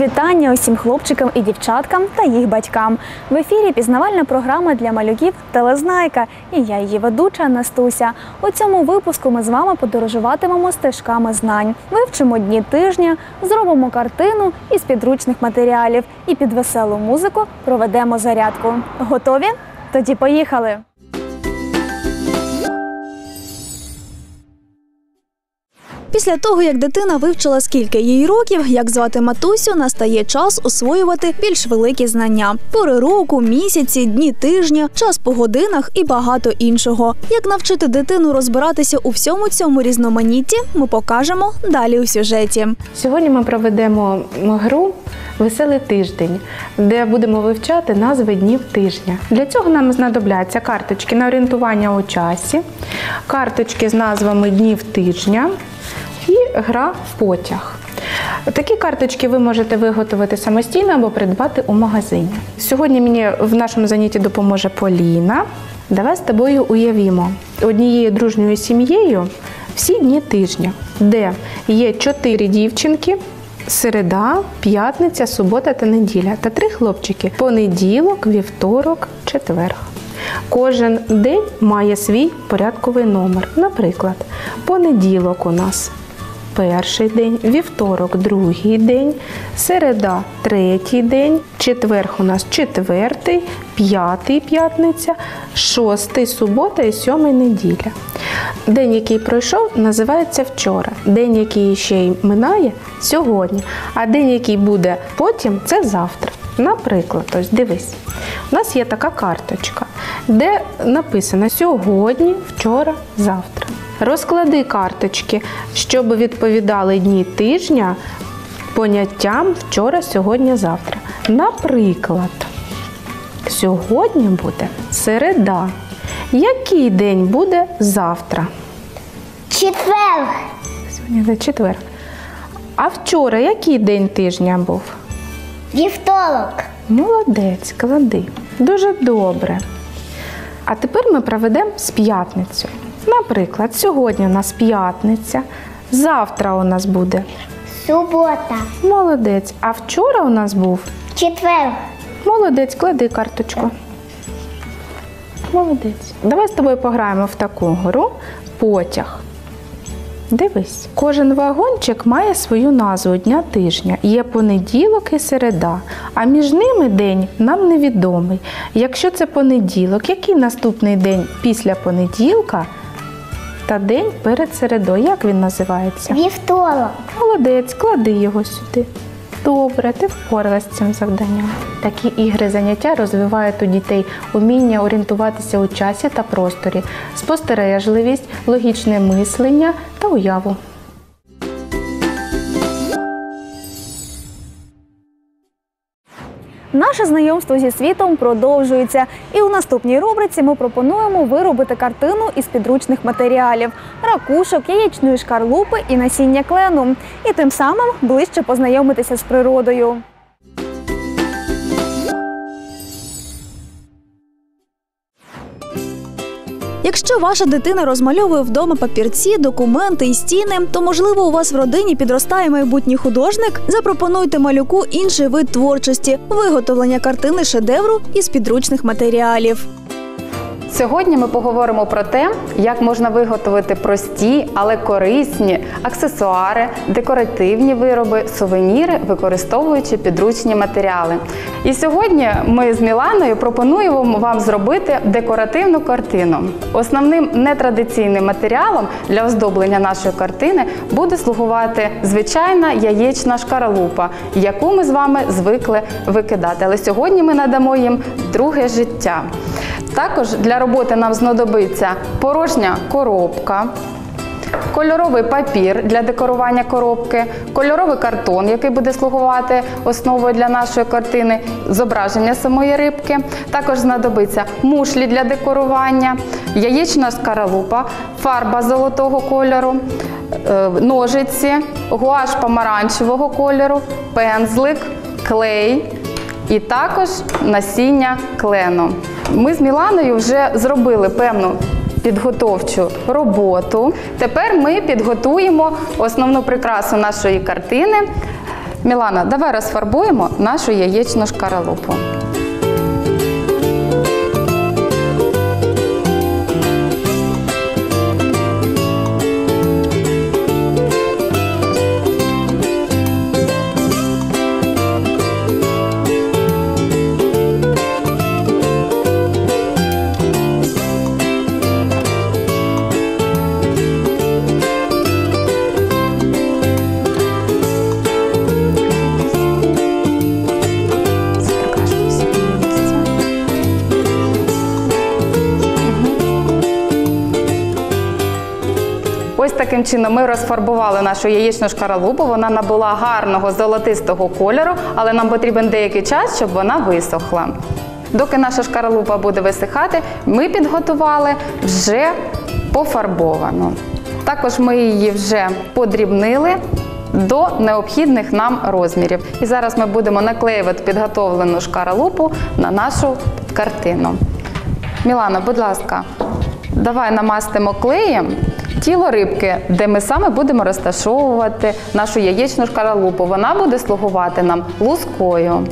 Вітання усім хлопчикам і дівчаткам та їх батькам. В ефірі пізнавальна програма для малюків «Телезнайка» і я, її ведуча Настуся. У цьому випуску ми з вами подорожуватимемо стежками знань, вивчимо дні тижня, зробимо картину із підручних матеріалів і під веселу музику проведемо зарядку. Готові? Тоді поїхали! Після того, як дитина вивчила, скільки їй років, як звати матусю, настає час освоювати більш великі знання. Пори року, місяці, дні тижня, час по годинах і багато іншого. Як навчити дитину розбиратися у всьому цьому різноманітті, ми покажемо далі у сюжеті. Сьогодні ми проведемо гру «Веселий тиждень», де будемо вивчати назви днів тижня. Для цього нам знадобляться карточки на орієнтування у часі, карточки з назвами днів тижня, і гра «Потяг». Такі карточки ви можете виготовити самостійно або придбати у магазині. Сьогодні мені в нашому занятті допоможе Поліна. Давай з тобою уявімо однією дружньою сім'єю всі дні тижня, де є 4 дівчинки, середа, п'ятниця, субота та неділя, та 3 хлопчики – понеділок, вівторок, четвер. Кожен день має свій порядковий номер. Наприклад, понеділок у нас перший день, вівторок – другий день, середа – третій день, четвер у нас четвертий, п'ятий – п'ятниця, шостий – субота і сьомий – неділя. День, який пройшов, називається вчора. День, який ще й минає – сьогодні. А день, який буде потім – це завтра. Наприклад, ось дивись, у нас є така карточка, де написано сьогодні, вчора, завтра. Розклади карточки, щоб відповідали дні тижня поняттям вчора, сьогодні, завтра. Наприклад, сьогодні буде середа. Який день буде завтра? Четвер. Сьогодні четвер. А вчора який день тижня був? Вівторок. Молодець, клади. Дуже добре. А тепер ми проведемо з п'ятницею. Наприклад, сьогодні у нас п'ятниця, завтра у нас буде Субота. молодець, а вчора у нас був Четвер. молодець, клади карточку. Молодець. Давай з тобою пограємо в таку гру «Потяг». Дивись, кожен вагончик має свою назву дня тижня. Є понеділок і середа, а між ними день нам невідомий. Якщо це понеділок, який наступний день після понеділка та день перед середою? Як він називається? Вівторок. Молодець, клади його сюди. Добре, ти впоралась з цим завданням. Такі ігри, заняття розвивають у дітей уміння орієнтуватися у часі та просторі, спостережливість, логічне мислення та уяву. Наше знайомство зі світом продовжується. І у наступній рубриці ми пропонуємо виробити картину із підручних матеріалів – ракушок, яєчної шкарлупи і насіння клену. І тим самим ближче познайомитися з природою. Якщо ваша дитина розмальовує вдома папірці, документи і стіни, то, можливо, у вас в родині підростає майбутній художник? Запропонуйте малюку інший вид творчості – виготовлення картини шедевру із підручних матеріалів. Сьогодні ми поговоримо про те, як можна виготовити прості, але корисні аксесуари, декоративні вироби, сувеніри, використовуючи підручні матеріали. І сьогодні ми з Міланою пропонуємо вам зробити декоративну картину. Основним нетрадиційним матеріалом для оздоблення нашої картини буде слугувати звичайна яєчна шкарлупа, яку ми з вами звикли викидати. Але сьогодні ми надамо їм друге життя. Також для роботи нам знадобиться порожня коробка, кольоровий папір для декорування коробки, кольоровий картон, який буде слугувати основою для нашої картини, зображення самої рибки. Також знадобиться мушлі для декорування, яєчна шкарлупа, фарба золотого кольору, ножиці, гуаш помаранчевого кольору, пензлик, клей і також насіння клену. Ми з Міланою вже зробили певну підготовчу роботу. Тепер ми підготуємо основну прикрасу нашої картини Мілана, давай розфарбуємо нашу яєчну шкаралупу. Ось таким чином ми розфарбували нашу яєчну шкаралупу, вона набула гарного золотистого кольору, але нам потрібен деякий час, щоб вона висохла. Доки наша шкаралупа буде висихати, ми підготували вже пофарбовану. Також ми її вже подрібнили до необхідних нам розмірів. І зараз ми будемо наклеювати підготовлену шкаралупу на нашу картину. Мілана, будь ласка, давай намастимо клеєм тіло рибки, де ми саме будемо розташовувати нашу яєчну шкаралупу. Вона буде слугувати нам лускою.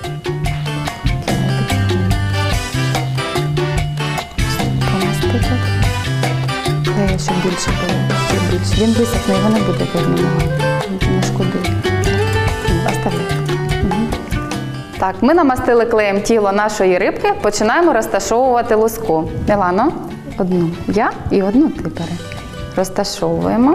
Клею, щоб більше було, ще більше. Він висохне, його не буде видно. Не шкодуй. Оставляй. Так, ми намастили клеєм тіло нашої рибки, починаємо розташовувати луску. Мілано, одну я і одну ти бери. Розташовуємо.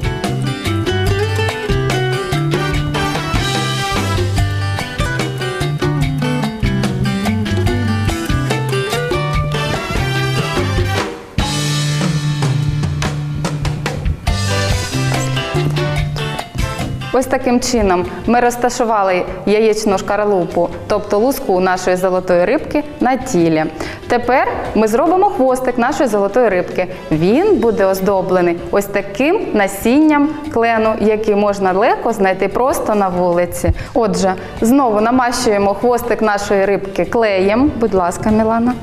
Ось таким чином ми розташували яєчну шкаралупу, тобто луску нашої золотої рибки, на тілі. Тепер ми зробимо хвостик нашої золотої рибки. Він буде оздоблений ось таким насінням клену, який можна легко знайти просто на вулиці. Отже, знову намащуємо хвостик нашої рибки клеєм. Будь ласка, Мілана.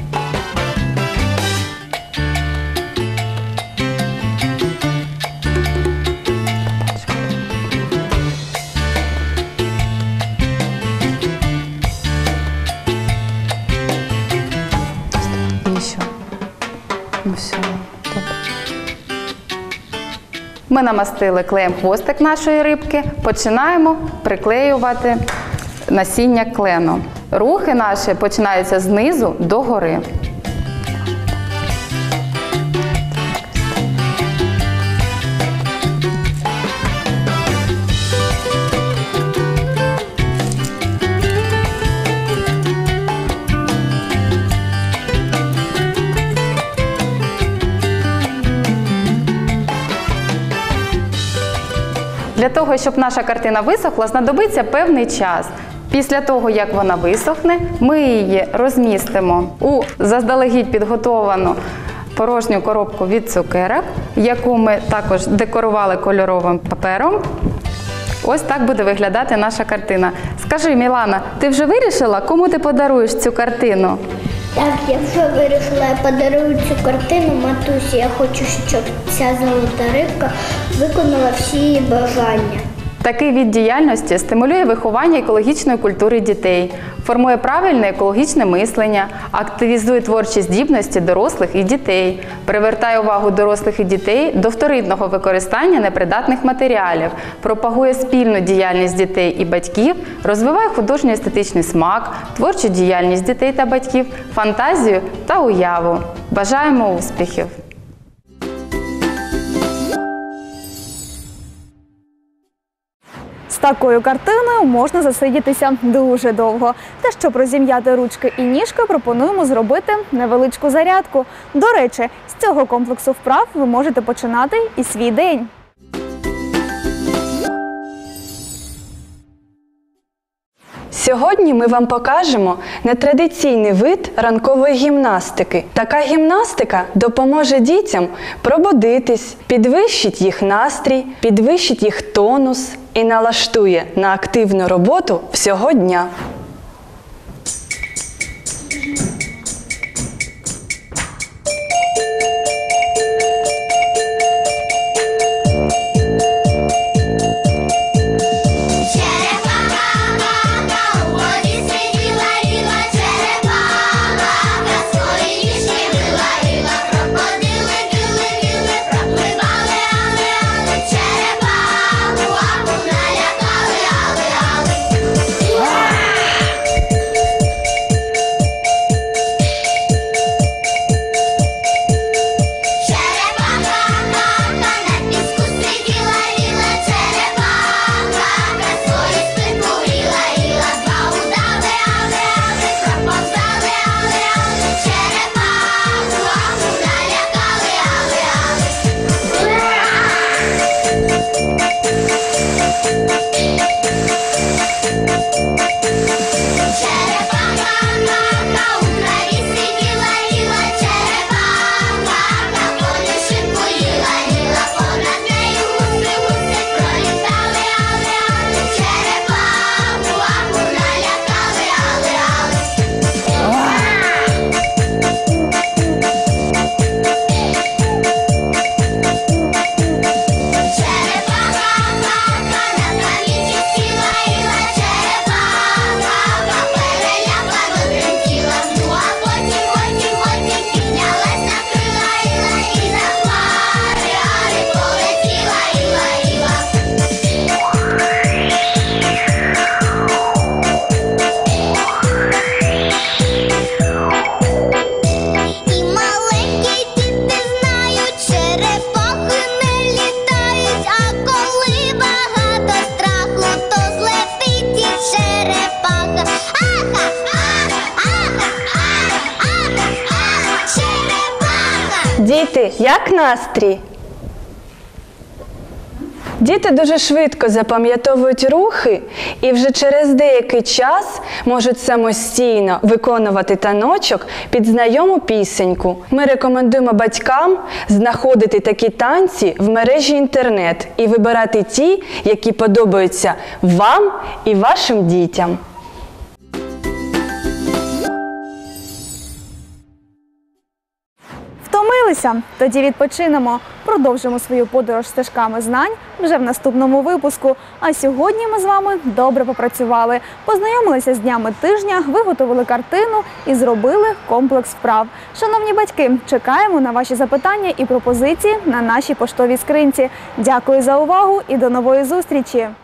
Ми намастили клеєм хвостик нашої рибки, починаємо приклеювати насіння клену. Рухи наші починаються знизу до гори. Для того, щоб наша картина висохла, знадобиться певний час. Після того, як вона висохне, ми її розмістимо у заздалегідь підготовану порожню коробку від цукерок, яку ми також декорували кольоровим папером. Ось так буде виглядати наша картина. Скажи, Мілана, ти вже вирішила, кому ти подаруєш цю картину? Так, я вже вирішила, я подарую цю картину матусі. Я хочу, щоб ця золота рибка виконала всі її бажання. Такий від діяльності стимулює виховання екологічної культури дітей, формує правильне екологічне мислення, активізує творчі здібності дорослих і дітей, привертає увагу дорослих і дітей до вторинного використання непридатних матеріалів, пропагує спільну діяльність дітей і батьків, розвиває художньо-естетичний смак, творчу діяльність дітей та батьків, фантазію та уяву. Бажаємо успіхів! З такою картиною можна засидітися дуже довго. Та щоб розім'яти ручки і ніжки, пропонуємо зробити невеличку зарядку. До речі, з цього комплексу вправ ви можете починати і свій день. Сьогодні ми вам покажемо нетрадиційний вид ранкової гімнастики. Така гімнастика допоможе дітям пробудитись, підвищить їх настрій, підвищить їх тонус і налаштує на активну роботу всього дня. Через Діти, як настрій? Діти дуже швидко запам'ятовують рухи і вже через деякий час можуть самостійно виконувати таночок під знайому пісеньку. Ми рекомендуємо батькам знаходити такі танці в мережі інтернет і вибирати ті, які подобаються вам і вашим дітям. Втомилися? Тоді відпочинемо. Продовжимо свою подорож стежками знань вже в наступному випуску. А сьогодні ми з вами добре попрацювали, познайомилися з днями тижня, виготовили картину і зробили комплекс вправ. Шановні батьки, чекаємо на ваші запитання і пропозиції на нашій поштовій скринці. Дякую за увагу і до нової зустрічі!